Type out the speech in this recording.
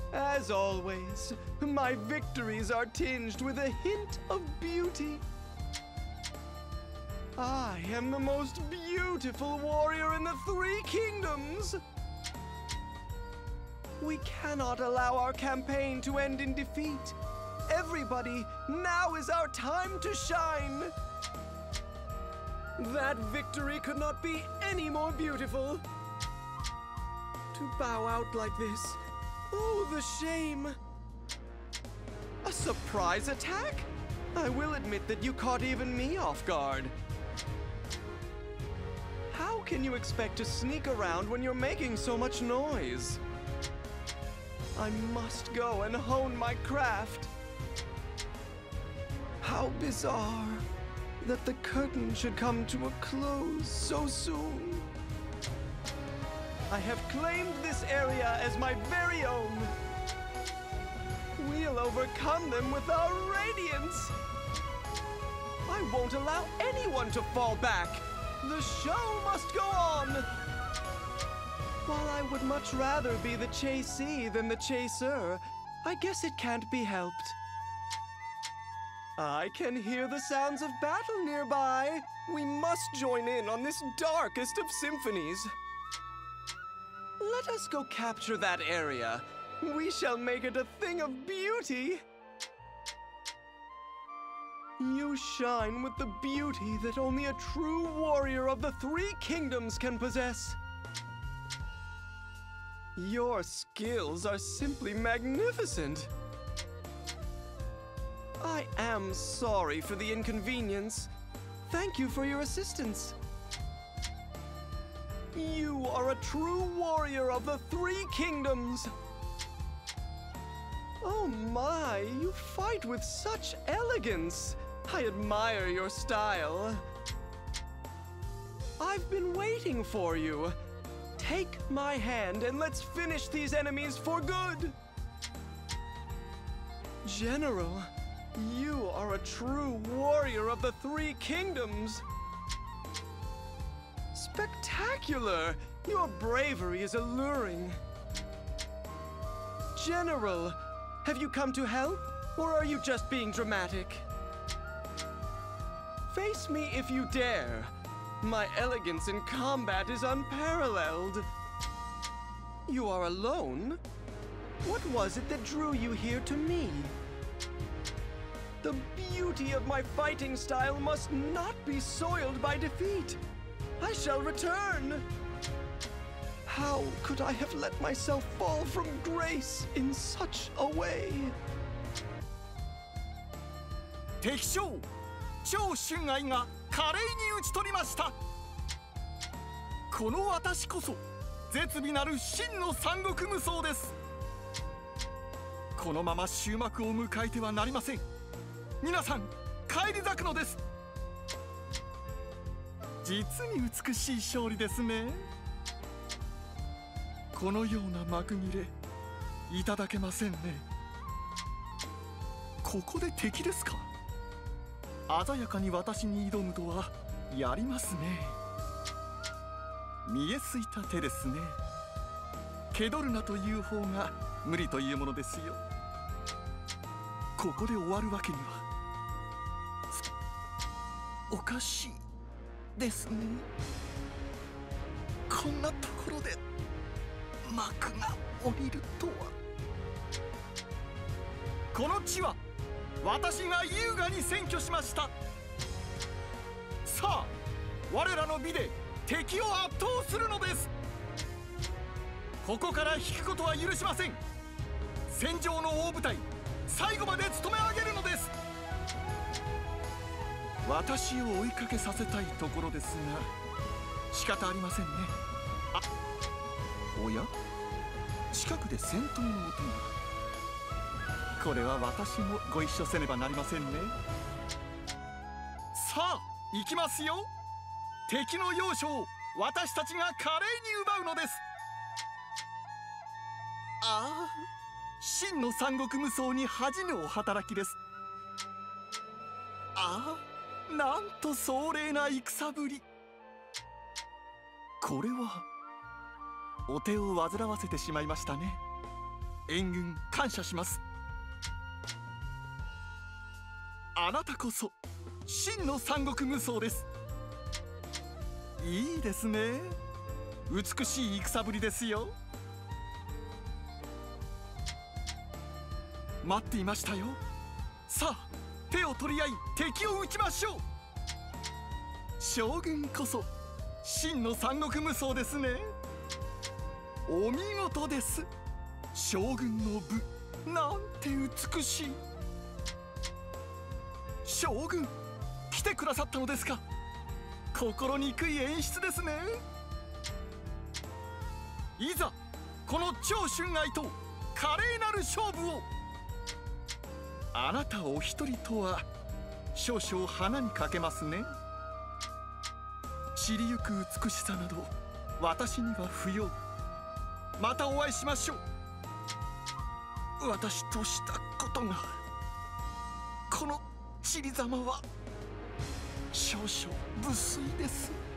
As always, my victories are tinged with a hint of beauty. I am the most beautiful warrior in the Three Kingdoms. We cannot allow our campaign to end in defeat. Everybody, now is our time to shine. That victory could not be any more beautiful. To bow out like this, oh, the shame. A surprise attack? I will admit that you caught even me off guard. How can you expect to sneak around when you're making so much noise? I must go and hone my craft. How bizarre that the curtain should come to a close so soon. I have claimed this area as my very own. We'll overcome them with our radiance. I won't allow anyone to fall back. The show must go on. While I would much rather be the chasee than the chaser, I guess it can't be helped. I can hear the sounds of battle nearby. We must join in on this darkest of symphonies. Let us go capture that area. We shall make it a thing of beauty. You shine with the beauty that only a true warrior of the Three Kingdoms can possess. Your skills are simply magnificent. I am sorry for the inconvenience. Thank you for your assistance. You are a true warrior of the Three Kingdoms. Oh my, you fight with such elegance. I admire your style. I've been waiting for you. Take my hand and let's finish these enemies for good. General, you are a true warrior of the Three Kingdoms. Spectacular! Your bravery is alluring. General, have you come to help, or are you just being dramatic? Face me if you dare. My elegance in combat is unparalleled. You are alone? What was it that drew you here to me? The beauty of my fighting style must not be soiled by defeat. I shall return. How could I have let myself fall from grace in such a way? 敵将趙春愛が華麗に討ち取りました。この私こそ絶美なる真の三国無双です。このまま終幕を迎えてはなりません。皆さん返り咲くのです。実に美しい勝利ですね。このような幕切れいただけませんね。ここで敵ですか。鮮やかに私に挑むとはやりますね。見えすいた手ですね。気取るなという方が無理というものですよ。ここで終わるわけにはおかしいですね。こんなところで幕が降りるとは。この地は私が優雅に占拠しました。さあ我らの美で敵を圧倒するのです。ここから引くことは許しません。戦場の大舞台最後まで務め上げるのです。私を追いかけさせたいところですが仕方ありませんね。あ、おや、近くで戦闘の音が。これは私もご一緒せねばなりませんね。さあ行きますよ。敵の要所を私たちが華麗に奪うのです。ああ、真の三国無双に恥じぬお働きです。ああ、なんと壮麗な戦ぶり。これはお手を煩わせてしまいましたね。 援軍感謝します。あなたこそ真の三国無双です。いいですね。美しい戦ぶりですよ。待っていましたよ。さあ手を取り合い敵を討ちましょう。将軍こそ真の三国無双ですね。お見事です。将軍の武なんて美しい。将軍来てくださったのですか。心にくい演出ですね。いざこの長春愛と華麗なる勝負を。あなたお一人とは少々花にかけますね。散りゆく美しさなど私には不要。またお会いしましょう。私としたことが、この散りざまは少々無粋です。